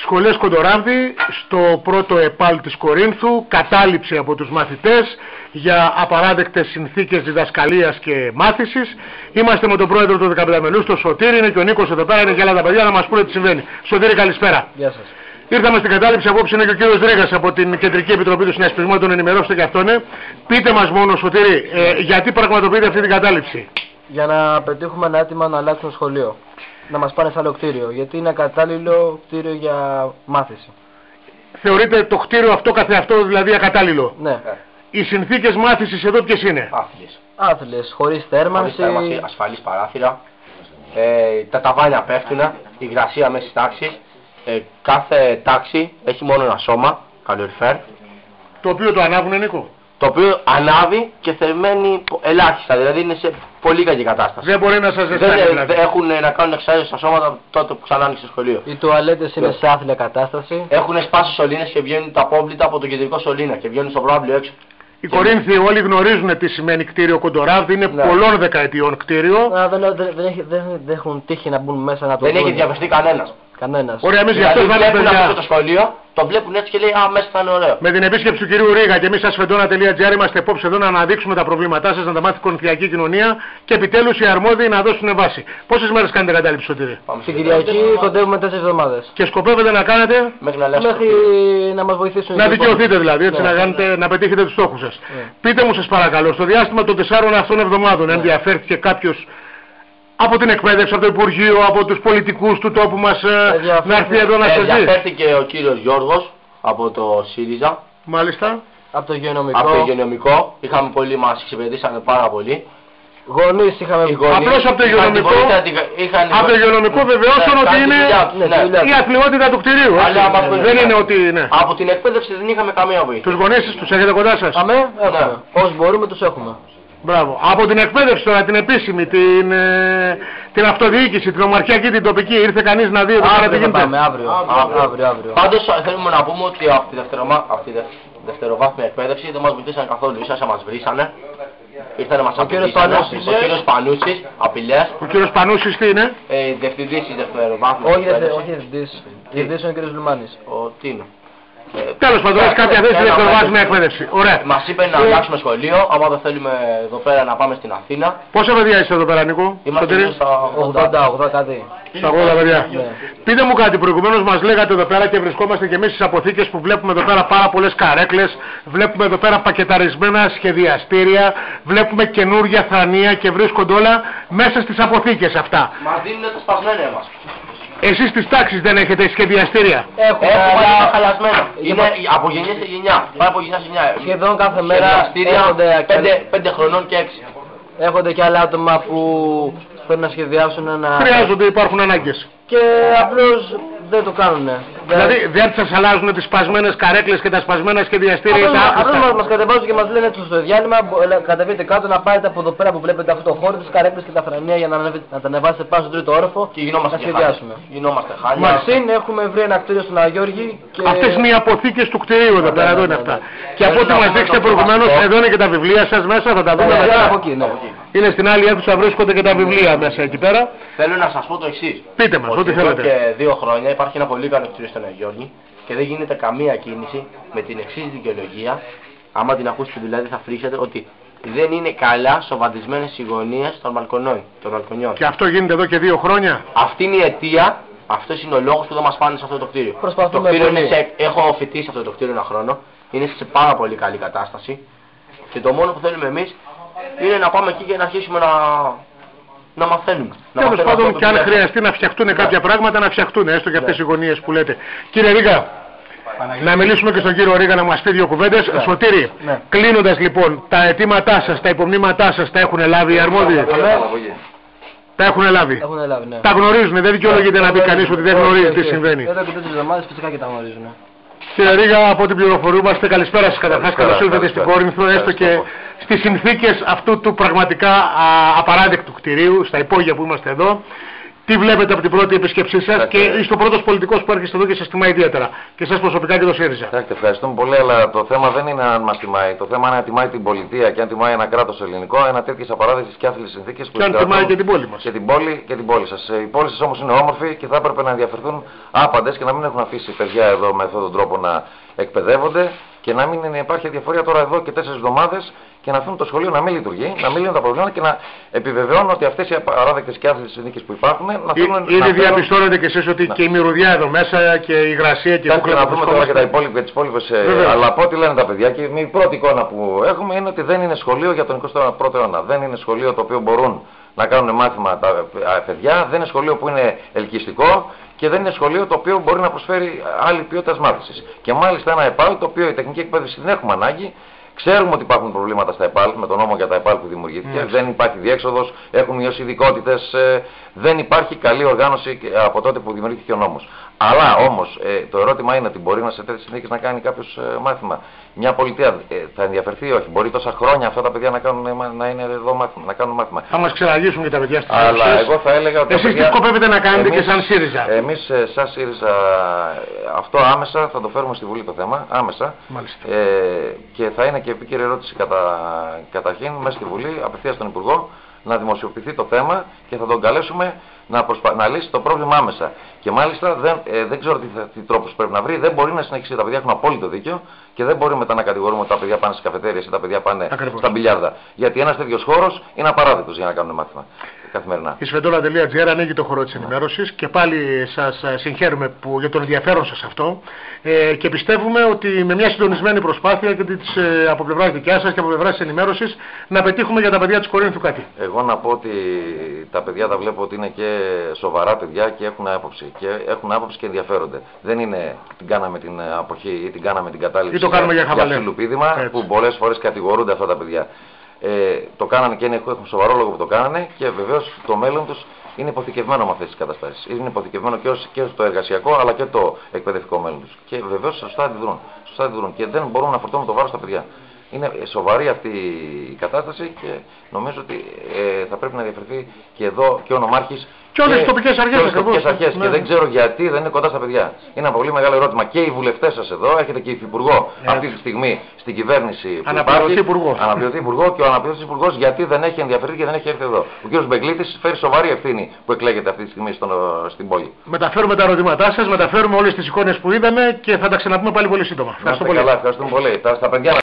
Σχολές Κοντοράμβη, στο πρώτο ΕΠΑΛ της Κορίνθου, κατάληψη από τους μαθητές για απαράδεκτες συνθήκες διδασκαλίας και μάθησης. Είμαστε με τον πρόεδρο του 15 μελούς, τον Σωτήρη, είναι και ο Νίκος εδώ πέρα, είναι και άλλα τα παιδιά να μας πούνε τι συμβαίνει. Σωτήρη, καλησπέρα. Γεια σας. Ήρθαμε στην κατάληψη, απόψε είναι και ο κύριος Ρήγας από την Κεντρική Επιτροπή του Συνασπισμού, τον ενημερώστε και αυτόν. Πείτε μας μόνο, Σωτήρη, γιατί πραγματοποιείτε αυτή την κατάληψη? Για να πετύχουμε ένα αίτημα να αλλάξουμε σχολείο. Να μας πάνε σε άλλο κτίριο. Γιατί είναι ακατάλληλο κτίριο για μάθηση. Θεωρείτε το κτίριο αυτό καθεαυτό δηλαδή ακατάλληλο? Ναι. Οι συνθήκες μάθησης εδώ ποιες είναι? Άθλιες, χωρίς θέρμανση, ασφαλής παράθυρα, τα ταβάνια πέφτουν, η υγρασία μέσα στις τάξεις, κάθε τάξη έχει μόνο ένα σώμα, καλοριφέρ. Το οποίο το ανάβουνε, Νίκο? Το οποίο ανάβει και θερμαίνει ελάχιστα, δηλαδή είναι σε πολύ κακή κατάσταση. Δεν μπορεί να σας ζεστάνει δηλαδή. Έχουν να κάνουν εξάρτηση στα σώματα τότε που ξανά άνοιξε το σχολείο. οι τουαλέτες είναι σε άθλια κατάσταση. Έχουν σπάσει σωλήνες και βγαίνουν τα απόβλητα από το κεντρικό σωλήνα και βγαίνουν στο προάβλιο έξω. Οι Κορίνθιοι όλοι γνωρίζουν τι σημαίνει κτίριο Κοντοράμβη, είναι πολλών δεκαετιών κτίριο. Δεν έχουν τύχει να μπουν μέσα να το Δεν δουν. έχει διαβαστεί κανένας. Κανένας. Ωραία, εμείς γι' αυτό Δηλαδή βάλαμε βλέπουν παιδιά. αυτό το σχολείο, το βλέπουν έτσι και λέει α, μέσα θα είναι ωραίο. Με την επίσκεψη του κυρίου Ρήγα και εμείς ασφεντόνα.gr είμαστε υπόψη εδώ να αναδείξουμε τα προβλήματά σας, να τα μάθει η κορινθιακή κοινωνία και επιτέλους οι αρμόδιοι να δώσουν βάση. Πόσες μέρες κάνετε κατάληψη, Σωτήρη? Την Κυριακή κοντεύουμε 4 εβδομάδες. Και σκοπεύετε να κάνετε? Μέχρι να αλλάξει. Μέχρι να μας βοηθήσουν. Να δικαιωθείτε δηλαδή, έτσι, Ναι. να πετύχετε τους στόχους σας. Πείτε μου σας παρακαλώ, στο διάστημα των 4 αυτών εβδομάδων ενδιαφέρθηκε κάποιος από την εκπαίδευση, από το Υπουργείο, από τους πολιτικούς του τόπου μας να έρθει εδώ να σας δει? Ενδιαφέρθηκε ο κύριος Γιώργος από το ΣΥΡΙΖΑ. Μάλιστα. Από το υγειονομικό. Από το υγειονομικό. Είχαμε πολύ, μας εξυπηρετήσανε πάρα πολύ. Γονείς είχαμε βγει. Απλώς από το υγειονομικό. Από το υγειονομικό βεβαιώσαν ότι είναι η αθλειότητα του κτηρίου. Δεν είναι ότι είναι. Από την εκπαίδευση δεν είχαμε καμία βοήθεια. Τους γονείς τους έχετε κοντά σας? Αμέ, έχουμε. Όσοι μπορούμε τους έχουμε. Μπράβο. Από την εκπαίδευση τώρα, την επίσημη, την αυτοδιοίκηση, την ομαρχιακή, την τοπική, ήρθε κανείς να δει εδώ πέρα τι γίνεται? Αύριο. Πάντως θέλουμε να πούμε ότι από τη δευτεροβάθμια εκπαίδευση δεν μας βοηθήσαν καθόλου. Ίσα μας βρήσανε. Ήρθανε μας απειλήσανε. Ο κύριος Πανούσης, απειλές. Ο κύριος Πανούσης τι είναι? Διευθυντής της δευτεροβάθμιας εκπαίδευσης. Όχι διευθυντής. Διευθυντής είναι ο κύριος Λουμάνης. Τι είναι? Τέλος πάντων, έχει κάποια θέση δευτεροβάθμια εκπαίδευση. Ωραία. Μας είπε να αλλάξουμε σχολείο, άμα δεν θέλουμε εδώ πέρα να πάμε στην Αθήνα. Πόσα παιδιά είστε εδώ πέρα, Νίκο? Είμαστε γύρω στα 80 κάτι. Στα 80 παιδιά. Πείτε μου κάτι, προηγουμένως μας λέγατε εδώ πέρα και βρισκόμαστε και εμείς στις αποθήκες που βλέπουμε εδώ πέρα πάρα πολλές καρέκλες, βλέπουμε εδώ πέρα πακεταρισμένα σχεδιαστήρια, βλέπουμε καινούργια θρανία και βρίσκονται όλα μέσα στις αποθήκες αυτά. Μας δίνουν τα σπασμένα εμάς. Εσείς στις τάξεις δεν έχετε σχεδιαστήρια? Έχουμε, αλλά χαλασμένα. Είναι από γενιά σε γενιά. Πάει από γενιά σε γενιά. Σχεδόν κάθε μέρα Σχεδιαστήρια 5 χρονών και 6. Έχονται και άλλα άτομα που θέλουν να σχεδιάσουν ένα... Χρειάζονται, υπάρχουν ανάγκες. Και απλώς δεν το κάνουνε. Δηλαδή δεν σας αλλάζουν τις σπασμένες καρέκλες και τα σπασμένα σχεδιαστήρια ή τα Απλώς άχρηστα? μας κατεβάζουν και μας λένε έτσι στο διάλειμμα, κατεβείτε κάτω να πάρετε από εδώ πέρα που βλέπετε αυτό το χώρο, τις καρέκλες και τα θρανία για να τα ανεβάσετε πάνω στον τρίτο όροφο Και γινόμαστε να σχεδιάσουμε. Γινόμαστε χάλια. Μαρσίν έχουμε βρει ένα κτίριο στον Αγιώργη και... Αυτές είναι οι αποθήκες του κτηρίου εδώ πέρα, εδώ είναι αυτά. Και από ό,τι Θέλω να μας πούμε δείξετε το προηγουμένως, αυτό. εδώ είναι και τα βιβλία σας μέσα, θα τα δούμε από μετά. εκεί, ναι. Είναι στην άλλη αίθουσα, βρίσκονται και τα βιβλία μέσα εκεί πέρα. Θέλω να σας πω το εξής. Πείτε μας, ό,τι Εδώ θέλετε. και 2 χρόνια υπάρχει ένα πολύ καλό κτίριο στον Αγιώργη και δεν γίνεται καμία κίνηση με την εξής δικαιολογία. Άμα την ακούσετε δηλαδή θα φρίξετε ότι δεν είναι καλά σοβατισμένες οι γωνίες των μπαλκονιών. Και αυτό γίνεται εδώ και 2 χρόνια. Αυτή είναι η αιτία, αυτός είναι ο λόγος που δεν μας πάνε σε αυτό το κτίριο. Προσπαθούμε Το κτίριο πολύ. έχω φοιτήσει αυτό το κτίριο 1 χρόνο, είναι σε πάρα πολύ καλή κατάσταση και το μόνο που θέλουμε εμείς είναι να πάμε εκεί και να αρχίσουμε να μαθαίνουμε. Τέλος πάντων, και αν χρειαστεί να φτιαχτούν κάποια πράγματα, να φτιαχτούν, έστω και αυτές οι γωνίες που λέτε. Κύριε Ρήγα, να μιλήσουμε και στον κύριο Ρήγα να μας πει 2 κουβέντες. Σωτήρη, κλείνοντας λοιπόν, τα αιτήματά σας, τα υπομνήματά σας τα έχουν λάβει οι αρμόδιοι? Τα έχουν λάβει. Ναι. Τα γνωρίζουν, δεν δικαιολογείται να πει κανείς ότι δεν γνωρίζει τι συμβαίνει. Εδώ και 4 εβδομάδες φυσικά και τα γνωρίζουν. Κύριε Ρήγα, από ό,τι πληροφορούμαστε, καλησπέρα σας καταρχάς, καλώς ήρθατε στην Κόρινθο, έστω και στις συνθήκες αυτού του πραγματικά απαράδεκτου κτηρίου, στα υπόγεια που είμαστε εδώ. Τι βλέπετε από την πρώτη επίσκεψή σας και είστε ο πρώτος πολιτικός που έρχεστε εδώ και σας τιμάει ιδιαίτερα. Και εσάς προσωπικά και το ΣΥΡΙΖΑ. Ευχαριστούμε πολύ, αλλά το θέμα δεν είναι αν μας τιμάει. Το θέμα είναι αν τιμάει την πολιτεία και αν τιμάει ένα κράτος ελληνικό, ένα τέτοιες απαράδεκτες και άθλιες συνθήκες που και αν τιμάει και την πόλη μας. Και την πόλη σας. Η πόλη σας όμως είναι όμορφη και θα έπρεπε να ενδιαφερθούν άπαντες και να μην έχουν αφήσει παιδιά εδώ με αυτόν τον τρόπο να εκπαιδεύονται και να μην υπάρχει αδιαφορία τώρα εδώ και 4 εβδομάδες και να αφήνουν το σχολείο να μην λειτουργεί, να μην λύνουν τα προβλήματα και να επιβεβαιώνουν ότι αυτές οι απαράδεκτες και άθλιες συνθήκες που υπάρχουν να θέλουν. Ήδη διαπιστώνετε κι εσείς ότι και η μυρωδιά εδώ μέσα και η υγρασία και η κούκλα. Να δούμε τώρα και τα υπόλοιπα, τις υπόλοιπες. Αλλά από ό,τι λένε τα παιδιά και η πρώτη εικόνα που έχουμε είναι ότι δεν είναι σχολείο για τον 21ο αιώνα. Δεν είναι σχολείο το οποίο μπορούν να κάνουν μάθημα τα παιδιά, δεν είναι σχολείο που είναι ελκυστικό. Και δεν είναι σχολείο το οποίο μπορεί να προσφέρει άλλη ποιότητα μάθησης. Και μάλιστα ένα ΕΠΑΛ το οποίο η τεχνική εκπαίδευση δεν έχουμε ανάγκη. Ξέρουμε ότι υπάρχουν προβλήματα στα ΕΠΑΛ με τον νόμο για τα ΕΠΑΛ που δημιουργήθηκε. Δεν υπάρχει διέξοδος, έχουν μειώσει ειδικότητες, δεν υπάρχει καλή οργάνωση από τότε που δημιουργήθηκε ο νόμος. Αλλά όμως το ερώτημα είναι ότι μπορεί σε τέτοιες συνθήκες να κάνει κάποιος μάθημα. Μια πολιτεία θα ενδιαφερθεί ή όχι. Μπορεί τόσα χρόνια αυτά τα παιδιά να είναι εδώ μάθημα, να κάνουν μάθημα. Θα μας ξεραγίσουν και τα παιδιά στις Αλλά εγώ θα έλεγα ότι. Εσείς τι σκοπεύετε να κάνετε και σαν ΣΥΡΙΖΑ? Εμείς σαν ΣΥΡΙΖΑ αυτό άμεσα θα το φέρουμε στη Βουλή το θέμα. Άμεσα. Και θα είναι και επίκαιρη ερώτηση καταρχήν μέσα στη Βουλή, απευθείας στον Υπουργό, να δημοσιοποιηθεί το θέμα και θα τον καλέσουμε να λύσει το πρόβλημα άμεσα. Και μάλιστα δεν ξέρω τι τρόπους πρέπει να βρει, δεν μπορεί να συνεχίσει. Τα παιδιά έχουν απόλυτο δίκιο και δεν μπορεί μετά να κατηγορούμε ότι τα παιδιά πάνε στις καφετέρειες ή τα παιδιά πάνε στα μπιλιάρδα. Γιατί ένας τέτοιος χώρος είναι απαράδεκτος για να κάνουν μάθημα καθημερινά. Η Svendola.gr ανοίγει το χώρο της ενημέρωσης και πάλι σας συγχαίρουμε για τον ενδιαφέρον σας αυτό και πιστεύουμε ότι με μια συντονισμένη προσπάθεια και από πλευράς δικιά σας και από πλευράς της ενημέρωσης να πετύχουμε για τα παιδιά της Κορίνθου κάτι. Εγώ να πω ότι τα παιδιά τα βλέπω ότι είναι και σοβαρά παιδιά και έχουν άποψη. Και έχουν άποψη και ενδιαφέρονται. Δεν είναι την κάναμε την αποχή ή την κάναμε την κατάληψη ή το κάνουμε για φιλουπίδημα που πολλές φορές κατηγορούνται αυτά τα παιδιά. Το κάνανε και έχουν σοβαρό λόγο που το κάνανε και βεβαίως το μέλλον τους είναι υποθηκευμένο με αυτές τις καταστάσεις. Είναι υποθηκευμένο και στο εργασιακό αλλά και το εκπαιδευτικό μέλλον τους. Και βεβαίως σωστά αντιδρούν και δεν μπορούν να φορτώνουν το βάρος στα παιδιά. Είναι σοβαρή αυτή η κατάσταση και νομίζω ότι θα πρέπει να διαφερθεί και εδώ και ο νομάρχης και όλες τις τοπικές αρχές. Και δεν ξέρω γιατί δεν είναι κοντά στα παιδιά. Είναι ένα πολύ μεγάλο ερώτημα. Και οι βουλευτές σας εδώ, έχετε και υφυπουργό αυτή τη στιγμή στην κυβέρνηση. Αναπληρωτή υπουργό και ο αναπληρωτής υπουργός γιατί δεν έχει ενδιαφερθεί και δεν έχει έρθει εδώ. Ο κ. Μπεγκλήτης φέρει σοβαρή ευθύνη που εκλέγεται αυτή τη στιγμή στην πόλη. Μεταφέρουμε τα ερωτήματά σας, μεταφέρουμε όλες τις εικόνες που είδαμε και θα τα ξαναπούμε πάλι πολύ σύντομα. Ευχαριστούμε πολύ.